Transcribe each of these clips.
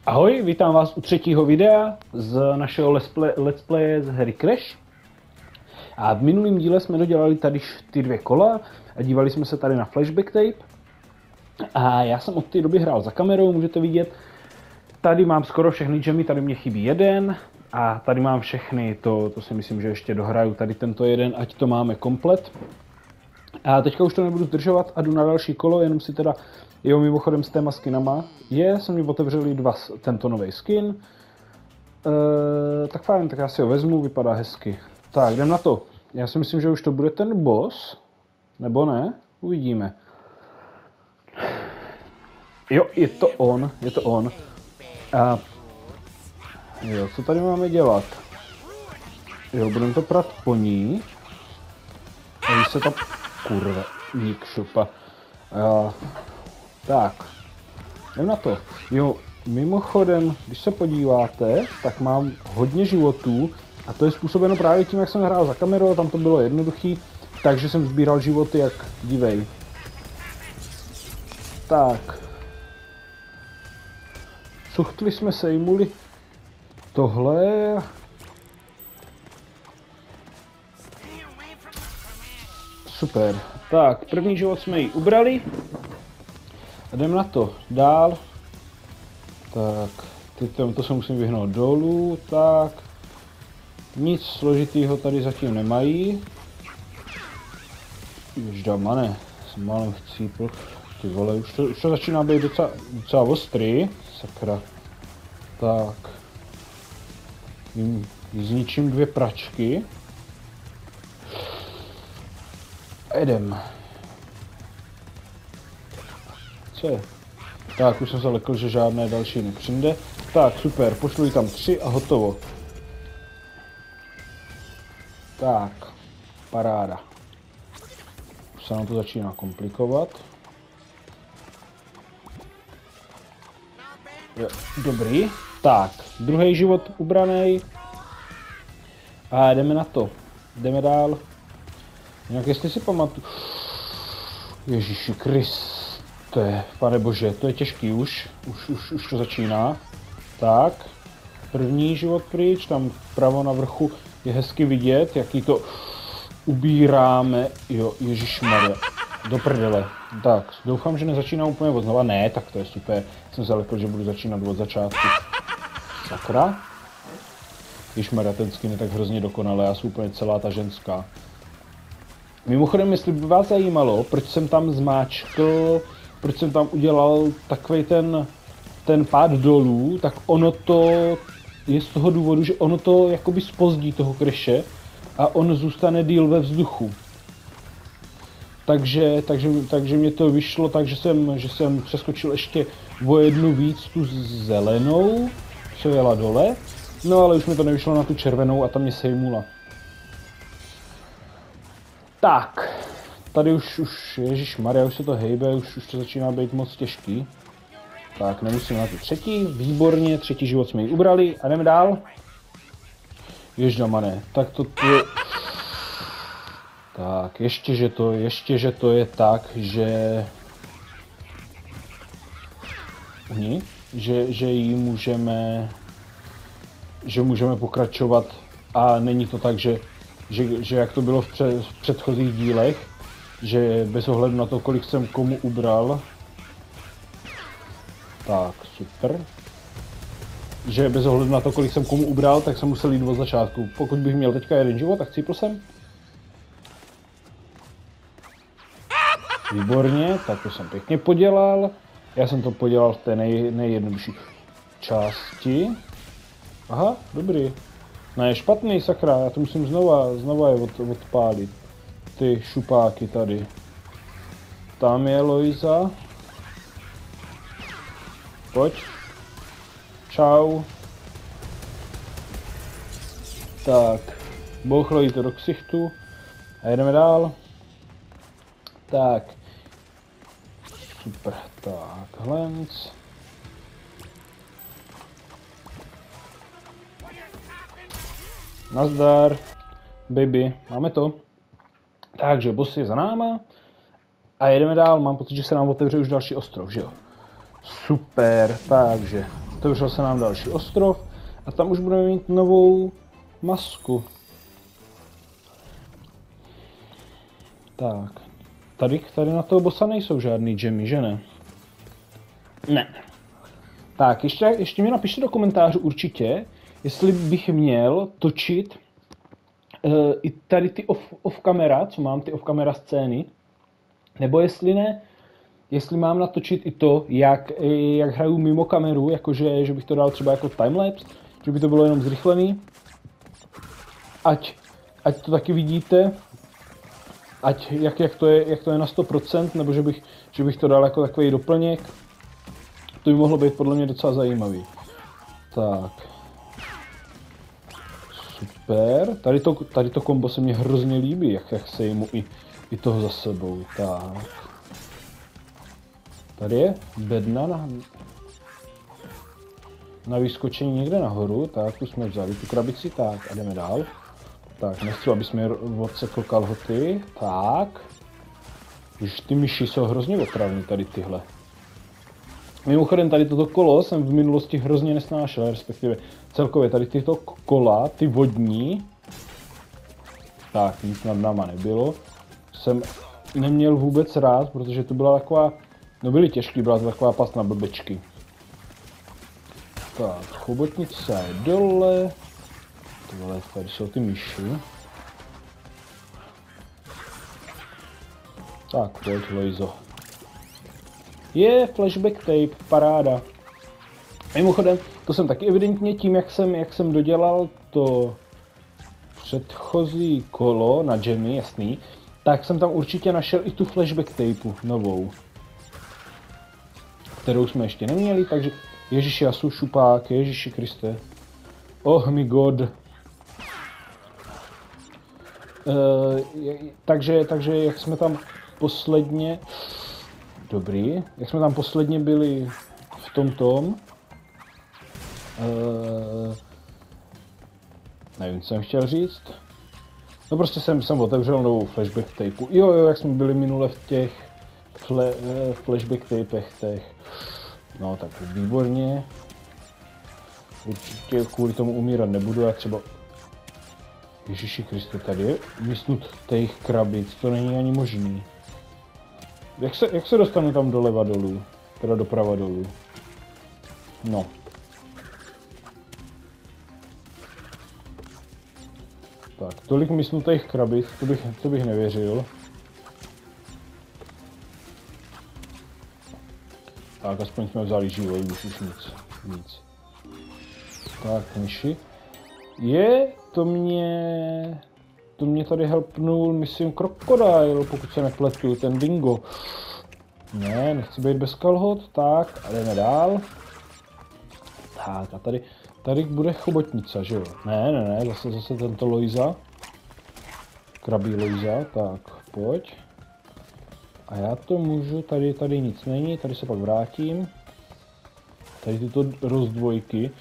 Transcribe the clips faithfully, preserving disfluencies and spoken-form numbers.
Ahoj, vítám vás u třetího videa z našeho let's, play, let's playe z hry Crash. A v minulém díle jsme dodělali tady ty dvě kola a dívali jsme se tady na flashback tape. A já jsem od té doby hrál za kamerou, můžete vidět. Tady mám skoro všechny gemy, tady mě chybí jeden. A tady mám všechny, to, to si myslím, že ještě dohraju tady tento jeden, ať to máme komplet. A teďka už to nebudu zdržovat a jdu na další kolo, jenom si teda, jo, mimochodem s téma skinama, je, jsem mi otevřeli dva, tento nový skin. E, tak fajn, tak já si ho vezmu, vypadá hezky. Tak, jdem na to. Já si myslím, že už to bude ten boss, nebo ne? Uvidíme. Jo, je to on, je to on. A jo, co tady máme dělat? Jo, budeme to prat po ní. A když se tam... Kurva, dík šupa. Uh, tak, jdem na to. Jo, mimochodem, když se podíváte, tak mám hodně životů a to je způsobeno právě tím, jak jsem hrál za kamerou, tam to bylo jednoduchý, takže jsem sbíral životy jak divej. Tak. Cuchtli jsme sejmuli tohle. Super. Tak, první život jsme ji ubrali. A jdeme na to dál. Tak, to, to se musím vyhnout dolů. Tak. Nic složitýho tady zatím nemají. Ježdama ne, jsem malem chcípl. Ty vole, už to, už to začíná být docela, docela ostrý. Sakra. Tak. Zničím dvě pračky. Jedem. Co je? Tak, už jsem se lekl, že žádné další nepřijde. Tak, super, pošlu jí tam tři a hotovo. Tak, paráda. Už se nám to začíná komplikovat. Jo, dobrý. Tak, druhý život ubraný. A jdeme na to. Jdeme dál. Jinak jestli si pamatuju... Ježíši Kriste, pane bože, to je těžký už. Už, už, už to začíná. Tak, první život pryč, tam vpravo na vrchu je hezky vidět, jaký to ubíráme. Jo, ježišmarja, do prdele. Tak, doufám, že nezačíná úplně od znova. Ne, tak to je super. Jsem se lekl, že budu začínat od začátku. Sakra. Ježišmarja, ten skin je tak hrozně dokonalý, já jsem úplně celá ta ženská. Mimochodem, jestli by vás zajímalo, proč jsem tam zmáčkl, proč jsem tam udělal takovej ten, ten pád dolů, tak ono to je z toho důvodu, že ono to jakoby zpozdí toho Crashe a on zůstane díl ve vzduchu. Takže, takže, takže mě to vyšlo tak, že jsem, že jsem přeskočil ještě o jednu víc tu zelenou, co jela dole, no ale už mi to nevyšlo na tu červenou a ta mě sejmula. Tak, tady už, už, ježišmarja, už se to hejbe, už, už to začíná být moc těžký. Tak, nemusím na tu třetí, výborně, třetí život jsme ji ubrali a jdeme dál. Ježdamane, tak to je... Tak, ještě, že to, ještě, že to je tak, že... Uhni, že, že jí můžeme... Že můžeme pokračovat a není to tak, že... Že, že jak to bylo v, před, v předchozích dílech, že bez ohledu na to, kolik jsem komu ubral, tak super, že bez ohledu na to, kolik jsem komu ubral, tak jsem musel jít od začátku. Pokud bych měl teďka jeden život, tak cípl jsem. Výborně, tak to jsem pěkně podělal. Já jsem to podělal v té nej, nejjednodušší části. Aha, dobrý. Ne, špatný, sakra, já to musím znova, znova je od, odpálit. Ty šupáky tady. Tam je Loisa. Pojď. Čau. Tak, bouchlo jí to do ksichtu. A jedeme dál. Tak. Super, tak, hlenc. Nazdar, baby, máme to. Takže boss je za náma a jedeme dál, mám pocit, že se nám otevře už další ostrov, že jo? Super, takže Otevřel se nám další ostrov a tam už budeme mít novou masku. Tak, tady, tady na toho bossa nejsou žádný gemmy, že ne? Ne. Tak, ještě, ještě mi napište do komentářů určitě, jestli bych měl točit uh, i tady ty off, off kamera, co mám, ty off kamera scény, nebo jestli ne, jestli mám natočit i to, jak, jak hraju mimo kameru, jakože že bych to dal třeba jako timelapse, že by to bylo jenom zrychlený, ať, ať to taky vidíte, ať jak, jak, to je, jak to je na sto procent, nebo že bych, že bych to dal jako takový doplněk. To by mohlo být podle mě docela zajímavý. Tak. Super. Tady to, tady to kombo se mně hrozně líbí, jak, jak se jmu i, i toho za sebou. Tak. Tady je bedna na, na vyskočení někde nahoru. Tak, tu jsme vzali tu krabici. Tak, a jdeme dál. Tak, nechci, aby jsme odsekl kalhoty. Tak. Už ty myši jsou hrozně otravní, tady tyhle. Mimochodem tady toto kolo jsem v minulosti hrozně nesnášel, respektive celkově tady tyto kola, ty vodní, tak nic nad náma nebylo, jsem neměl vůbec rád, protože to byla taková, no byly těžký, byla to taková past na blbečky. Tak, chobotnice je dole, tohle, tady jsou ty myši. Tak, pojď Loizo. Je flashback tape, paráda. Mimochodem, to jsem taky evidentně tím, jak jsem, jak jsem dodělal to předchozí kolo na gemmy, jasný, tak jsem tam určitě našel i tu flashback tapeu novou, kterou jsme ještě neměli, takže Ježiši Jasu, šupák, Ježiši Kriste. Oh my god. Uh, takže, takže jak jsme tam posledně... Dobrý, jak jsme tam posledně byli v tom tom, uh, nevím, co jsem chtěl říct, no prostě jsem, jsem otevřel novou flashback tapeu, jo jo, jak jsme byli minule v těch fle, uh, flashback tapech těch, no tak výborně, určitě kvůli tomu umírat nebudu, já třeba, Ježiši Kriste, tady je vysnut těch krabic, to není ani možný. Jak se, jak se dostanu tam doleva dolů? Teda doprava dolů. No. Tak, tolik mysnutých krabic, to bych, to bych nevěřil. Tak, aspoň jsme vzali život, už už nic. Nic. Tak, myši. Je, to mě... To mě tady helpnul, myslím, Krokodil, pokud se nepletu, ten dingo. Ne, nechci být bez kalhot, tak, a jdeme dál. Tak, a tady, tady bude chobotnice, že jo? Ne, ne, ne, zase, zase tento Loiza. Krabí Loiza, tak, pojď. A já to můžu, tady, tady nic není, tady se pak vrátím. Tady tyto rozdvojky.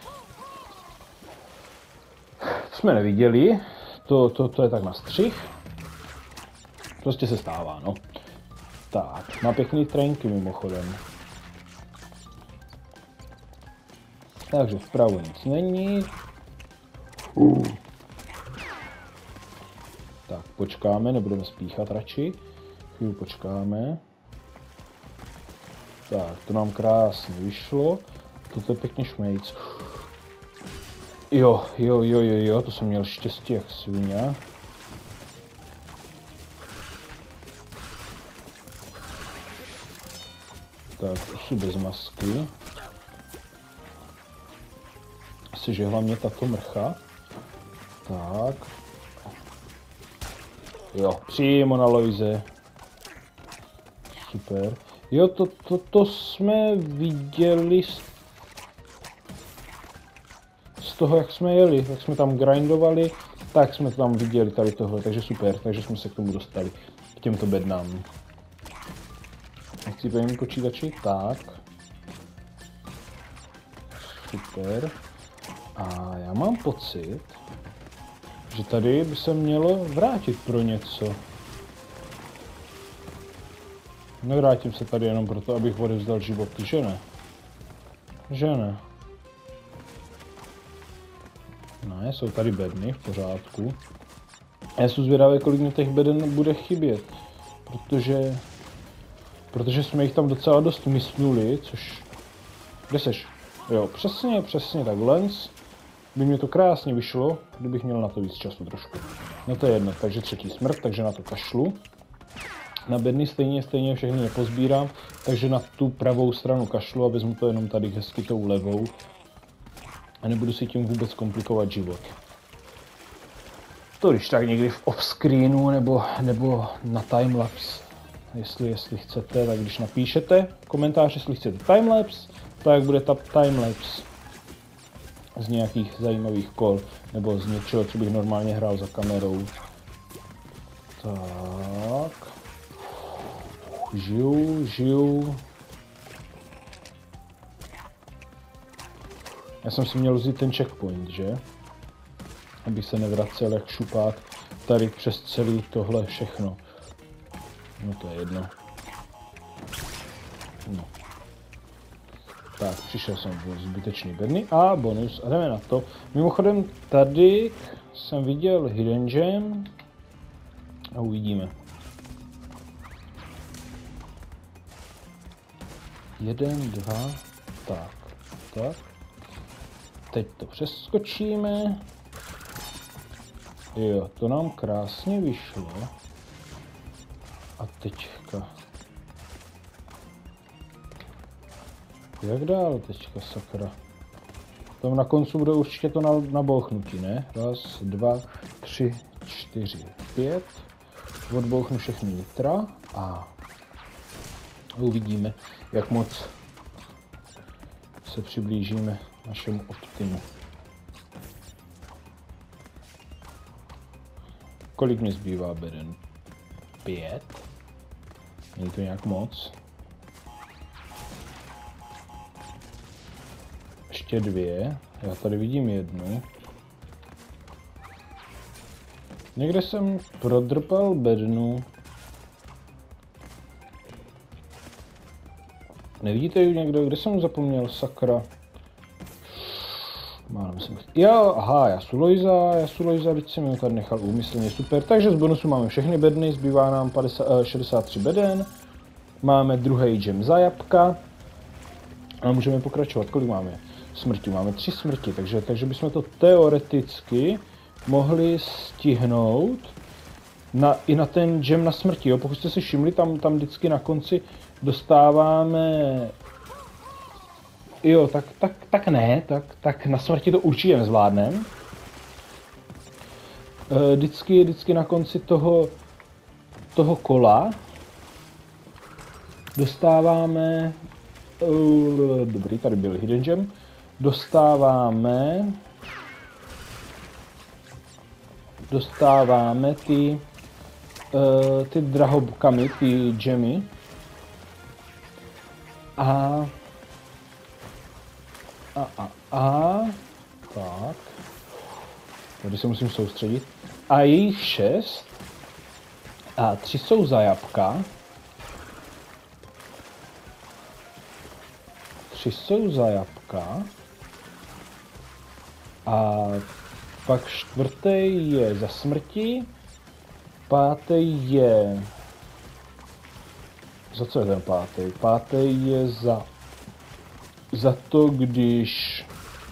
To jsme neviděli. To, to, to je tak na střih. Prostě se stává, no. Tak, má pěkný trenky mimochodem. Takže vpravo nic není. Uh. Tak, počkáme, nebudeme spíchat radši. Chvíli počkáme. Tak, to nám krásně vyšlo. Toto je pěkně šmejc. Jo, jo, jo, jo, jo, to jsem měl štěstí jak svině. Tak, už bez masky. Asi, že hlavně tato mrcha. Tak. Jo, přímo na Loize. Super. Jo, to, to, to jsme viděli z toho, jak jsme jeli, jak jsme tam grindovali, tak jsme tam viděli tady tohle, takže super, takže jsme se k tomu dostali, k těmto bednám. Nechci pojít počítači, tak. Super. A já mám pocit, že tady by se mělo vrátit pro něco. Nevrátím se tady jenom proto, abych odevzdal životy, že ne? Že ne? Ne, jsou tady bedny, v pořádku. Já jsem zvědavý, kolik mě těch beden bude chybět. Protože... Protože jsme jich tam docela dost mysnuli, což... Kde seš? Jo, přesně, přesně takhle. By mě to krásně vyšlo, kdybych měl na to víc času trošku. No to je jedno, takže třetí smrt, takže na to kašlu. Na bedny stejně, stejně všechny nepozbírám, takže na tu pravou stranu kašlu a vezmu to jenom tady hezky tou levou. A nebudu si tím vůbec komplikovat život. To když tak někdy v off-screenu nebo, nebo na timelapse. Jestli, jestli chcete, tak když napíšete komentář, jestli chcete timelapse, tak bude ta timelapse z nějakých zajímavých kol, nebo z něčeho, co bych normálně hrál za kamerou. Tak. Žiju, žiju. Já jsem si měl vzít ten checkpoint, že? Aby se nevracel jak šupák tady přes celý tohle všechno. No to je jedno. No. Tak, přišel jsem v zbytečný bedny a bonus a jdeme na to. Mimochodem tady jsem viděl hidden gem a uvidíme. Jeden, dva, tak, tak. Teď to přeskočíme. Jo, to nám krásně vyšlo. A teďka. Jak dál teďka, sakra? Tam na koncu bude určitě to na, nabouchnutí, ne? Raz, dva, tři, čtyři, pět. Odbouchnu všechny nitra a uvidíme, jak moc se přiblížíme našemu optimu. Kolik mě zbývá beden? Pět? Není to nějak moc? Ještě dvě. Já tady vidím jednu. Někde jsem prodrpal bednu. Nevidíte ji někdo? Kde jsem zapomněl, sakra? Mám jsem... Jo, aha, já su Lojza, já su Lojza, teď jsem ji tady nechal úmyslně, super. Takže z bonusu máme všechny bedny, zbývá nám padesát, šedesát tři beden. Máme druhý gem za jabka. A můžeme pokračovat, kolik máme? Smrti, máme tři smrti, takže, takže bychom to teoreticky mohli stihnout na, i na ten gem na smrti, jo? Pokud jste si všimli, tam, tam vždycky na konci dostáváme... Jo, tak, tak, tak ne, tak, tak na smrti to určitě nezvládneme. Vždycky, vždycky na konci toho, toho kola dostáváme... Dobrý, tady byl hidden gem. Dostáváme... Dostáváme ty... ty drahokamy, ty gemy. A... A, a, a, tak, tady se musím soustředit. A je jich šest. A tři jsou za jabka. Tři jsou za jabka. A pak čtvrtý je za smrti. Pátý je... Za co je ten pátý? Pátý je za... Za to, když...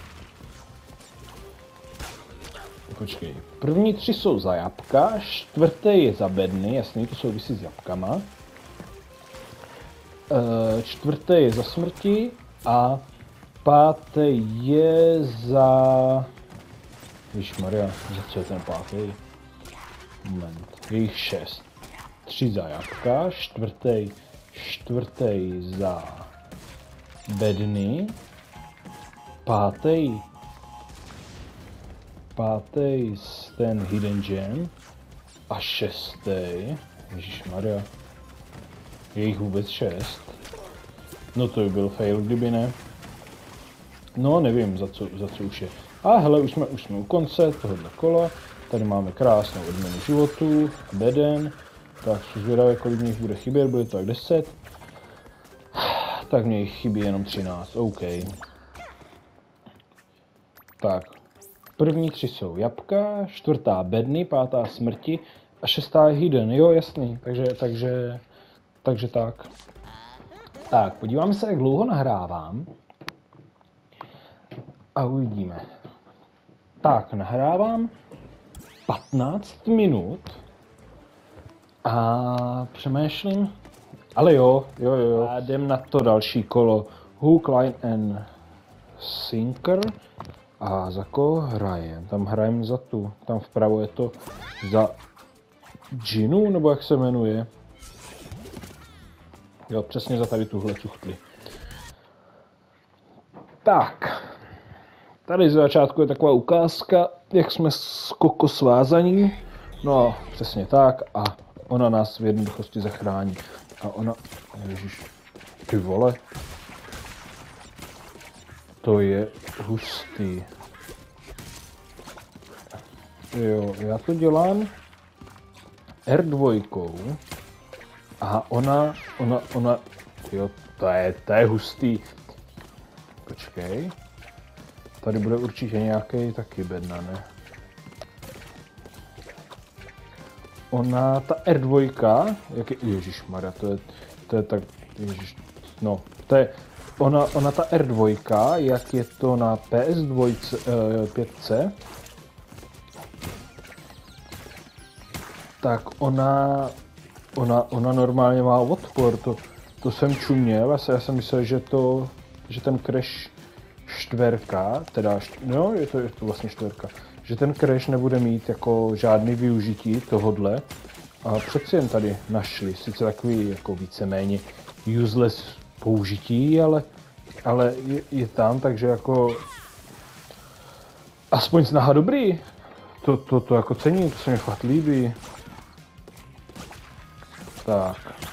Počkej. První tři jsou za jabka, čtvrtý je za bedny, jasný, to souvisí s jabkama. E, čtvrtý je za smrti a pátý je za... Ježišmarja, za co je ten pátý? Moment, je jich šest. Tři za jabka, čtvrtý, čtvrtý za... bedny, pátý, pátý ten hidden gem a šestý, ježišmarja, je jich vůbec šest. No to by byl fail, kdyby ne. No nevím, za co, za co už je. A hele, už jsme, už jsme u konce tohohle kola, tady máme krásnou odměnu životů, beden, tak jsem zvědavý, kolik mě jich bude chybět, bude to tak deset. Tak mě jich chybí jenom třináct, OK. Tak. První tři jsou jabka, čtvrtá bedny, pátá smrti a šestá je hidden. Jo, jasný, takže, takže, takže tak. Tak, podíváme se, jak dlouho nahrávám. A uvidíme. Tak, nahrávám patnáct minut. A přemýšlím, ale jo, jo, jo. A jdem na to další kolo. Hook, line and sinker. A za koho hrajem? Tam hrajem za tu. Tam vpravo je to za Ginu, nebo jak se jmenuje? Jo, přesně za tady tuhle cuchtli. Tak. Tady z začátku je taková ukázka, jak jsme s Koko svázaní. No, přesně tak. A ona nás v jednoduchosti zachrání. A ona... Ježiš, ty vole. To je hustý. Jo, já to dělám R dva. A ona, ona, ona... Jo, to je, to je hustý. Počkej. Tady bude určitě nějaký taky bedna, ne? Ona, ta R dva, jak je, ježišmarja, to je, to je tak, ježiš, no, to je, ona, ona ta R dva, jak je to na P S dva pět, tak ona, ona, ona normálně má odpor, to, to jsem čuměl, já, se, já jsem myslel, že to, že ten crash čtverka, teda, no, je to, je to vlastně čtverka, že ten crash nebude mít jako žádný využití tohodle. A přeci jen tady našli, sice takový jako víceméně useless použití, ale, ale je, je tam, takže jako aspoň snaha dobrý. To, to, to jako cením, to se mi fakt líbí. Tak.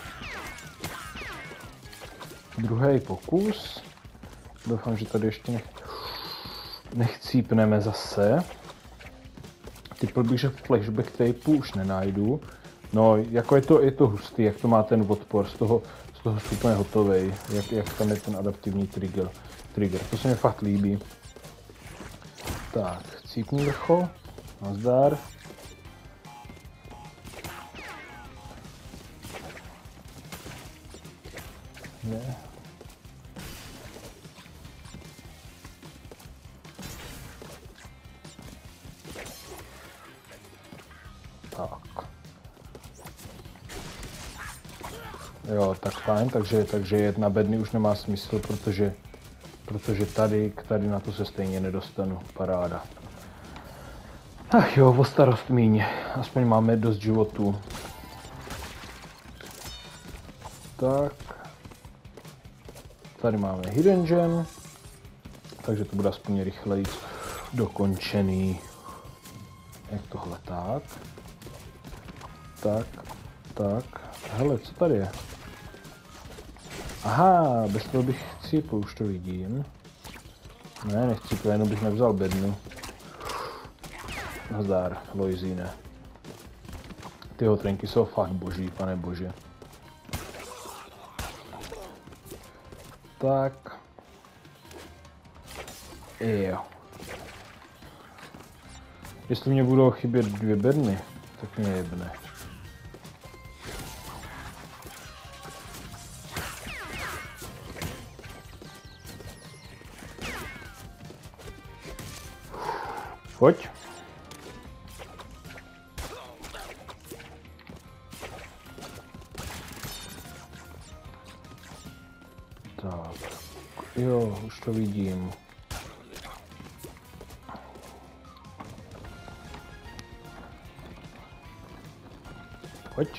Druhý pokus. Doufám, že tady ještě nech... nechcípneme zase. Typl bych, že flashback tapeu už nenajdu. No, jako je to, je to hustý, jak to má ten odpor, z toho, z toho jsou úplně hotovej, jak, jak tam je ten adaptivní trigger. trigger. To se mi fakt líbí. Tak, cípní vrchol, nazdar. Ne. Tak. Jo, tak fajn, takže, takže jedna bedny už nemá smysl, protože, protože tady, tady na to se stejně nedostanu. Paráda. Ach jo, o starost míň. Aspoň máme dost životů. Tak. Tady máme hidden gem. Takže to bude aspoň rychleji dokončený. Jak tohle tak. Tak, tak. Hele, co tady je? Aha, bez toho bych chcípl, už to vidím. Ne, nechcípl, jenom bych nevzal bednu. Nazdar, Loizine. Tyho trenky jsou fakt boží, pane bože. Tak. Jo. Jestli mě budou chybět dvě bedny, tak mě jebne. Pojď. Tak. Jo, už to vidím. Pojď.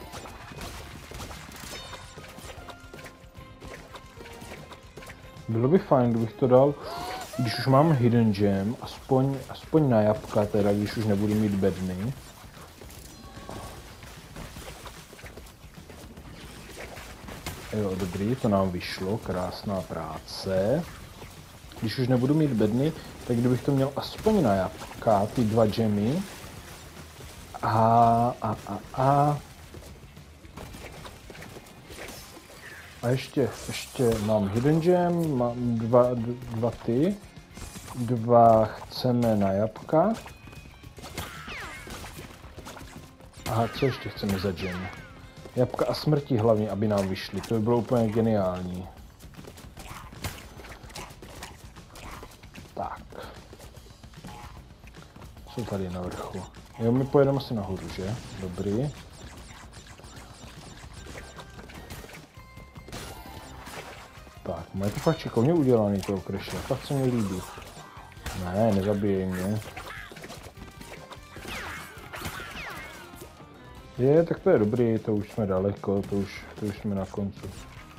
Bylo by fajn, kdybych to dal, když už mám hidden gem, aspoň, aspoň na jabka teda, když už nebudu mít bedny. Jo, dobrý, to nám vyšlo, krásná práce. Když už nebudu mít bedny, tak kdybych to měl aspoň na jabka, ty dva gemy. A, a, a, a. A ještě, ještě mám hidden gem, mám dva, dva ty. Dva chceme na jabka. Aha, co ještě chceme za džem? Jabka a smrti hlavně, aby nám vyšly. To by bylo úplně geniální. Tak. Co tady na vrchu? Jo, my pojedeme asi nahoru, že? Dobrý. Tak, mají to fakt šikovně udělaný toho Crashe, fakt se mi líbí. Ne, nezabijej mě. Je, tak to je dobrý, to už jsme daleko, to už, to už jsme na konci.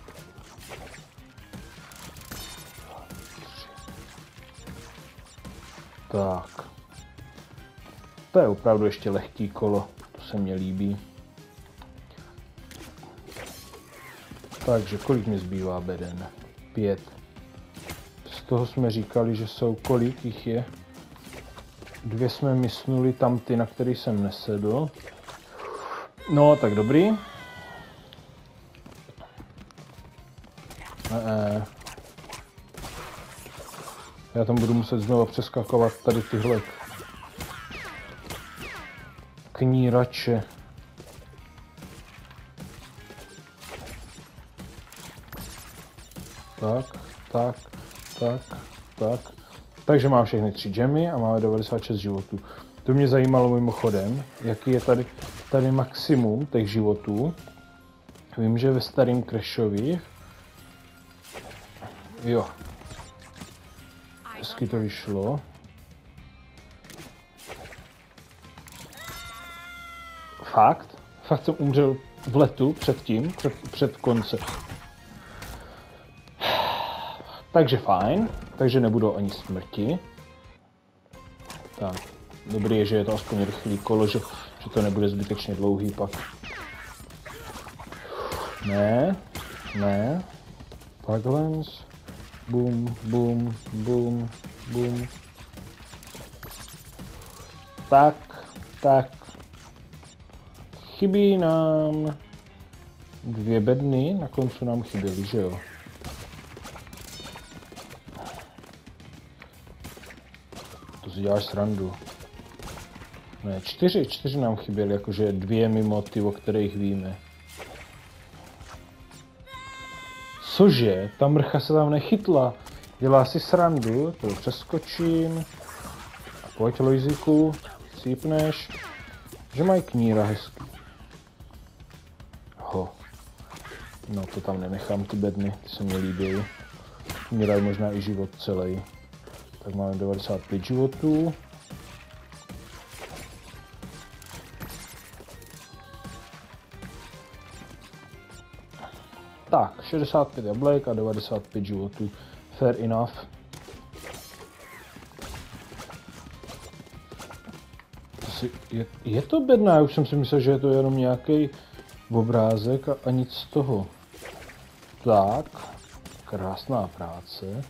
Tak. To je opravdu ještě lehký kolo, to se mně líbí. Takže kolik mi zbývá beden? Pět. Z toho jsme říkali, že jsou, kolik jich je? Dvě jsme mysnuli tam ty, na který jsem nesedl. No, tak dobrý. Ne. Já tam budu muset znovu přeskakovat tady tyhle knírače. Tak, tak, tak, tak. Takže mám všechny tři džemy a máme devadesát šest životů. To mě zajímalo mimochodem, jaký je tady, tady maximum těch životů. Vím, že ve starém Crashovi, jo, hezky to vyšlo. Fakt? Fakt jsem umřel v letu předtím, před, před koncem. Takže fajn, takže nebudou ani smrti. Tak, dobrý je, že je to aspoň rychlý kolo, že, že to nebude zbytečně dlouhý pak. Ne, ne. Takhle. Bum, bum, bum, bum. Tak, tak. Chybí nám dvě bedny, na koncu nám chyběly, že jo? To si děláš srandu. Ne, čtyři, čtyři nám chyběly, jakože dvě mimo ty, o kterých víme. Cože? Ta mrcha se tam nechytla. Dělá si srandu, to přeskočím. A pojď, Lojziku, cípneš. Že mají kníra hezky. Ho. No to tam nenechám, ty bedny, ty se mi líbí. Mě dají možná i život celý. Tak máme devadesát pět životů. Tak, šedesát pět jablek a devadesát pět životů. Fair enough. To si, je, je to bedna, já už jsem si myslel, že je to jenom nějaký obrázek a, a nic z toho. Tak, krásná práce.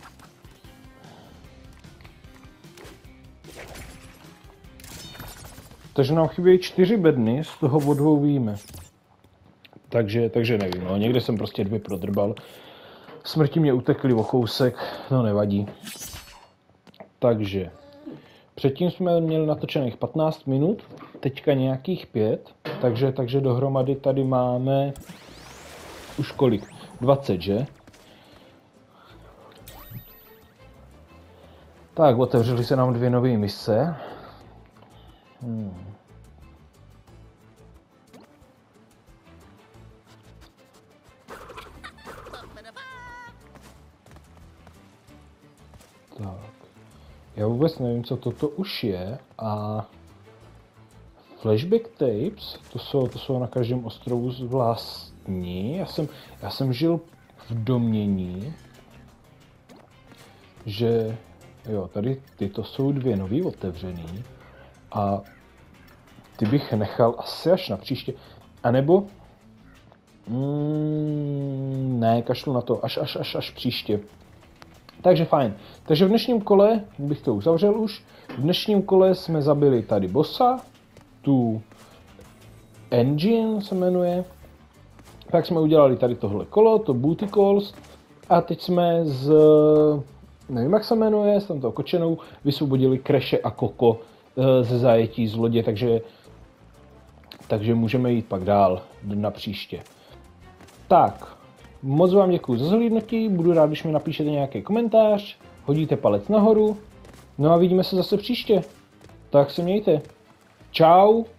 Takže nám chybějí čtyři bedny, z toho o dvou víme. Takže, takže nevím, no, někde jsem prostě dvě prodrbal. Smrti mě utekly o kousek, no nevadí. Takže, předtím jsme měli natočených patnáct minut, teďka nějakých pět, takže, takže dohromady tady máme už kolik? dvacet, že? Tak, otevřely se nám dvě nové mise. Hmm. Tak. Já vůbec nevím, co toto už je a flashback tapes, to jsou, to jsou na každém ostrovu vlastní. Já jsem, já jsem žil v domnění, že jo, tady tyto jsou dvě nový otevřený a ty bych nechal asi až na příště. A nebo mm, ne, kašlu na to, až, až, až, až příště. Takže fajn. Takže v dnešním kole, bych to uzavřel už, v dnešním kole jsme zabili tady bossa, tu engine se jmenuje. Tak jsme udělali tady tohle kolo, to booty calls. A teď jsme z nevím jak se jmenuje, s tamtou kočenou, vysvobodili Kreše a Koko e, ze zajetí z lodě, takže, takže můžeme jít pak dál na příště. Tak, moc vám děkuji za zhlídnutí, budu rád, když mi napíšete nějaký komentář, hodíte palec nahoru, no a vidíme se zase příště. Tak se mějte. Čau.